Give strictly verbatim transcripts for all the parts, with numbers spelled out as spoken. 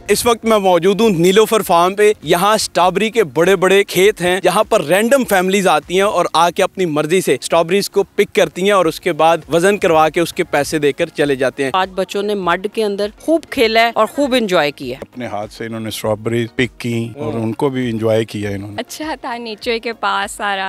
इस वक्त मैं मौजूद हूँ नीलोफर फार्म पे। यहाँ स्ट्रॉबेरी के बड़े बड़े खेत हैं, जहाँ पर रैंडम फैमिलीज आती हैं और आके अपनी मर्जी से स्ट्रॉबेरीज को पिक करती हैं और उसके बाद वजन करवा के उसके पैसे देकर चले जाते हैं। आज बच्चों ने मड के अंदर खूब खेला है और खूब एंजॉय किया। अपने हाथ से इन्होंने स्ट्रॉबेरी पिक की और उनको भी एंजॉय किया इन्होंने। अच्छा था नेचर के पास सारा।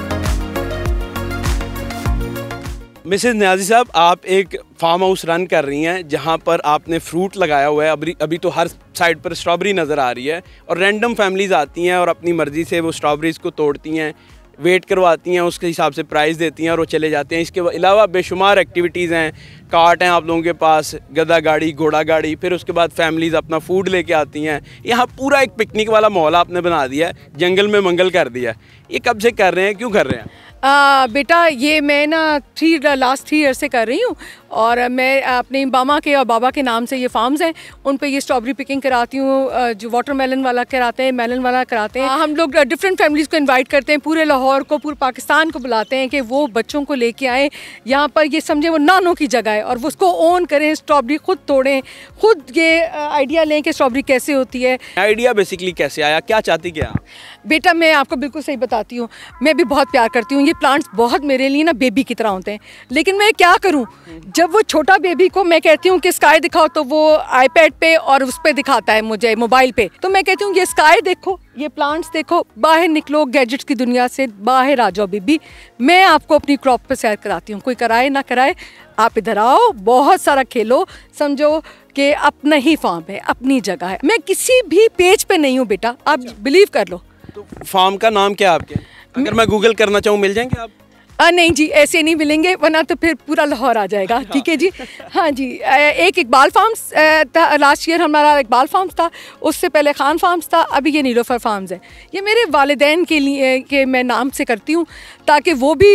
मिसेस न्याजी साहब, आप एक फार्म हाउस रन कर रही हैं जहां पर आपने फ्रूट लगाया हुआ है। अभी अभी तो हर साइड पर स्ट्रॉबेरी नज़र आ रही है और रैंडम फैमिलीज आती हैं और अपनी मर्ज़ी से वो स्ट्रॉबेरीज को तोड़ती हैं, वेट करवाती हैं, उसके हिसाब से प्राइस देती हैं और वो चले जाते हैं। इसके अलावा बेशुमार एक्टिविटीज़ हैं, कार्ट हैं आप लोगों के पास, गधा गाड़ी, घोड़ा गाड़ी, फिर उसके बाद फैमिलीज़ अपना फूड लेके आती हैं। यहाँ पूरा एक पिकनिक वाला माहौल आपने बना दिया है, जंगल में मंगल कर दिया है। ये कब से कर रहे हैं, क्यों कर रहे हैं? आ, बेटा ये मैं ना थ्री लास्ट थ्री ईयर से कर रही हूँ और मैं अपने मामा के और बाबा के नाम से ये फार्म्स हैं, उन पे ये स्ट्रॉबेरी पिकिंग कराती हूँ। जो वाटरमेलन वाला कराते हैं, मेलन वाला कराते हैं। हम लोग डिफरेंट फैमिलीज़ को इनवाइट करते हैं, पूरे लाहौर को, पूरे पाकिस्तान को बुलाते हैं कि वो बच्चों को लेके आएँ यहाँ पर। ये समझे वो नानों की जगह है और वो उसको ओन करें, स्ट्रॉबेरी खुद तोड़ें, खुद ये आइडिया लें कि स्ट्रॉबेरी कैसे होती है। आइडिया बेसिकली कैसे आया, क्या चाहती क्या? बेटा मैं आपको बिल्कुल सही बताती हूँ, मैं भी बहुत प्यार करती हूँ। ये प्लांट्स बहुत मेरे लिए ना बेबी की तरह होते हैं, लेकिन मैं क्या करूँ, जब वो छोटा बेबी को मैं कहती हूँ कि स्काई दिखाओ तो वो आईपैड पे और उस पर दिखाता है मुझे मोबाइल पे, तो मैं कहती हूँ ये स्काई देखो, ये प्लांट्स देखो, बाहर निकलो गैजेट्स की दुनिया से, बाहर आ जाओ बेबी। मैं आपको अपनी क्रॉप पे सैर कराती हूँ, कोई कराए ना कराए, आप इधर आओ, बहुत सारा खेलो, समझो कि अपना ही फार्म है, अपनी जगह है। मैं किसी भी पेज पे नहीं हूँ बेटा, आप बिलीव कर लो। तो फार्म का नाम क्या है आपके? अगर मैं गूगल करना चाहूँ मिल जाएंगे आप? आ, नहीं जी, ऐसे नहीं मिलेंगे, वरना तो फिर पूरा लाहौर आ जाएगा। ठीक है जी। हाँ जी, एक इकबाल फार्म्स था, लास्ट ईयर हमारा इकबाल फार्म्स था, उससे पहले खान फार्म्स था, अभी ये नीलोफर फार्म्स है। ये मेरे वालिदैन के लिए के मैं नाम से करती हूँ, ताकि वो भी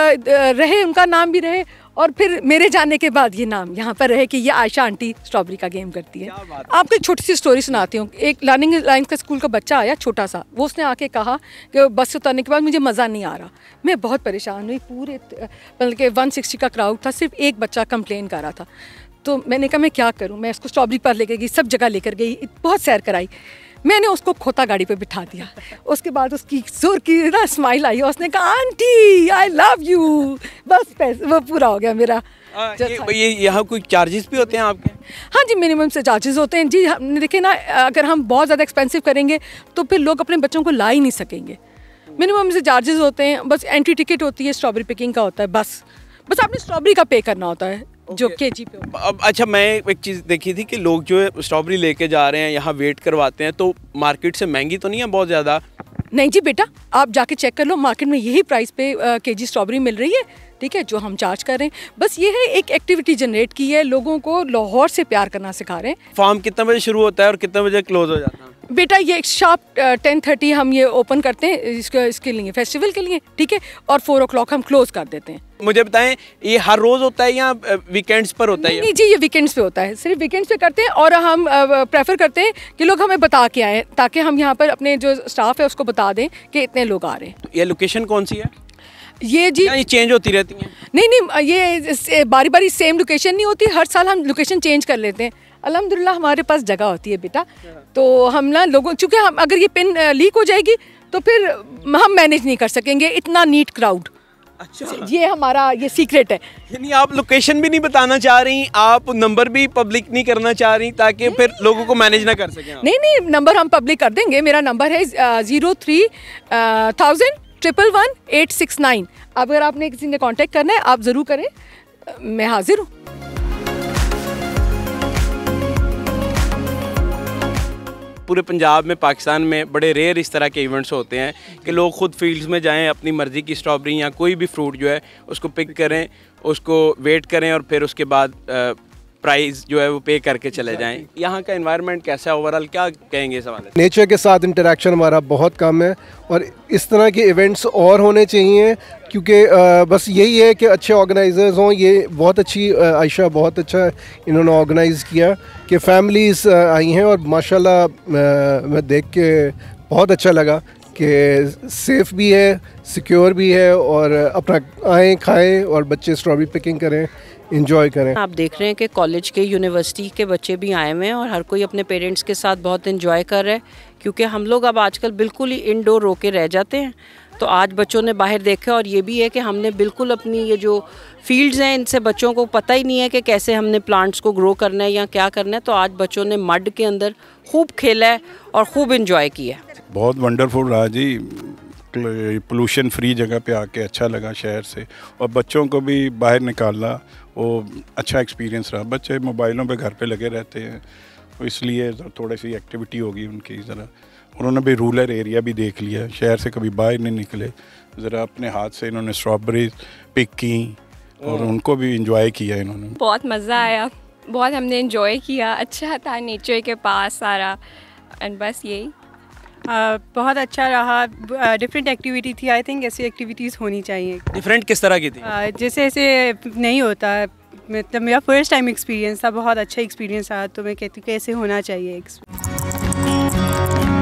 रहे, उनका नाम भी रहे, और फिर मेरे जाने के बाद ये नाम यहाँ पर रहे कि ये आयशा आंटी स्ट्रॉबेरी का गेम करती है। आपको एक छोटी सी स्टोरी सुनाती हूँ। एक लर्निंग लाइन्स का स्कूल का बच्चा आया, छोटा सा, वो उसने आके कहा कि बस से उतरने के बाद मुझे मज़ा नहीं आ रहा। मैं बहुत परेशान हुई, पूरे बल्कि वन सिक्सटी का क्राउड था, सिर्फ एक बच्चा कंप्लेन कर रहा था। तो मैंने कहा मैं क्या करूँ, मैं इसको स्ट्रॉबेरी पर लेकर गई, सब जगह लेकर गई, बहुत सैर कराई। मैंने उसको खोता गाड़ी पे बिठा दिया। उसके बाद उसकी जोर की ना स्माइल आई, उसने कहा आंटी आई लव यू, बस पैसे वो पूरा हो गया मेरा। आ, ये, ये यहाँ कोई चार्जेस भी होते हैं आपके? हाँ जी, मिनिमम से चार्जेस होते हैं जी। हमने देखे ना, अगर हम बहुत ज़्यादा एक्सपेंसिव करेंगे तो फिर लोग अपने बच्चों को ला ही नहीं सकेंगे। मिनिमम से चार्जेस होते हैं, बस एंट्री टिकट होती है, स्ट्रॉबेरी पिकिंग का होता है, बस बस आपने स्ट्रॉबेरी का पे करना होता है जो के जी पे। अब अच्छा, मैं एक चीज़ देखी थी कि लोग जो है स्ट्रॉबेरी लेके जा रहे हैं, यहाँ वेट करवाते हैं, तो मार्केट से महंगी तो नहीं है बहुत ज़्यादा? नहीं जी बेटा, आप जाके चेक कर लो, मार्केट में यही प्राइस पे के जी स्ट्रॉबेरी मिल रही है। ठीक है, जो हम चार्ज कर रहे हैं, बस ये है एक एक्टिविटी जनरेट की है, लोगों को लाहौर से प्यार करना सिखा रहे हैं। फार्म कितने बजे शुरू होता है और कितने बजे क्लोज हो जाता है? बेटा ये शार्प टेन थर्टी हम ये ओपन करते हैं इसके इसके लिए, फेस्टिवल के लिए। ठीक है, और फोर ओ क्लॉक हम क्लोज कर देते हैं। मुझे बताएं, ये हर रोज़ होता है या वीकेंड्स पर होता है? नहीं जी, ये वीकेंड्स पे होता है, सिर्फ वीकेंड्स पे करते हैं। और हम प्रेफर करते हैं कि लोग हमें बता के आएँ, ताकि हम यहाँ पर अपने जो स्टाफ है उसको बता दें कि इतने लोग आ रहे हैं। ये लोकेशन कौन सी है? ये जी ये चेंज होती रहती है? नहीं नहीं, ये बारी बारी सेम लोकेशन नहीं होती, हर साल हम लोकेशन चेंज कर लेते हैं। अल्हम्दुलिल्लाह हमारे पास जगह होती है बेटा, तो हम ना लोगों, चूँकि हम अगर ये पिन लीक हो जाएगी तो फिर हम मैनेज नहीं कर सकेंगे इतना नीट क्राउड। अच्छा, ये हमारा ये सीक्रेट है। यानी आप लोकेशन भी नहीं बताना चाह रही, आप नंबर भी पब्लिक नहीं करना चाह रही, ताकि फिर लोगों को मैनेज ना कर सकें? नहीं नहीं, नंबर हम पब्लिक कर देंगे। मेरा नंबर है zero three thousand triple one eight six nine. अगर आपने किसी ने कांटेक्ट करना है आप ज़रूर करें, मैं हाजिर हूँ। पूरे पंजाब में, पाकिस्तान में बड़े रेयर इस तरह के इवेंट्स होते हैं कि लोग खुद फील्ड्स में जाएं, अपनी मर्ज़ी की स्ट्रॉबेरी या कोई भी फ्रूट जो है उसको पिक करें, उसको वेट करें और फिर उसके बाद प्राइस जो है वो पे करके चले जाएं। यहाँ का एनवायरनमेंट कैसा है ओवरऑल, क्या कहेंगे इस हवाले से? नेचर के साथ इंटरेक्शन हमारा बहुत कम है और इस तरह के इवेंट्स और होने चाहिए, क्योंकि बस यही है कि अच्छे ऑर्गेनाइजर्स हों। ये बहुत अच्छी, आयशा बहुत अच्छा इन्होंने ऑर्गेनाइज़ किया कि फैमिलीज़ आई हैं और माशाल्लाह मैं देख के बहुत अच्छा लगा। कि सेफ़ भी है, सिक्योर भी है, और अपना आएँ खाएं और बच्चे स्ट्रॉबेरी पिकिंग करें, इंजॉय करें। आप देख रहे हैं कि कॉलेज के, यूनिवर्सिटी के बच्चे भी आए हुए हैं और हर कोई अपने पेरेंट्स के साथ बहुत इन्जॉय कर रहा है, क्योंकि हम लोग अब आजकल बिल्कुल ही इंडोर रोके रह जाते हैं। तो आज बच्चों ने बाहर देखा, और ये भी है कि हमने बिल्कुल अपनी ये जो फील्ड्स हैं, इनसे बच्चों को पता ही नहीं है कि कैसे हमने प्लांट्स को ग्रो करना है या क्या करना है। तो आज बच्चों ने मड के अंदर खूब खेला है और खूब इन्जॉय किया है। बहुत वंडरफुल रहा जी, पोल्यूशन फ्री जगह पे आके अच्छा लगा शहर से, और बच्चों को भी बाहर निकालना वो अच्छा एक्सपीरियंस रहा। बच्चे मोबाइलों पे घर पे लगे रहते हैं, तो इसलिए थोड़ी सी एक्टिविटी होगी उनकी। ज़रा उन्होंने भी रूरल एरिया भी देख लिया, शहर से कभी बाहर नहीं निकले, ज़रा अपने हाथ से इन्होंने स्ट्रॉबेरी पिक की और उनको भी इंजॉय किया इन्होंने। बहुत मज़ा आया, बहुत हमने इंजॉय किया, अच्छा था नेचर के पास सारा, एंड बस यही। Uh, बहुत अच्छा रहा, डिफरेंट एक्टिविटी थी। आई थिंक ऐसी एक्टिविटीज़ होनी चाहिए। डिफरेंट किस तरह की थी? uh, जैसे ऐसे नहीं होता, मतलब मेरा फर्स्ट टाइम एक्सपीरियंस था, बहुत अच्छा एक्सपीरियंस रहा, तो मैं कहती हूँ कि ऐसे होना चाहिए।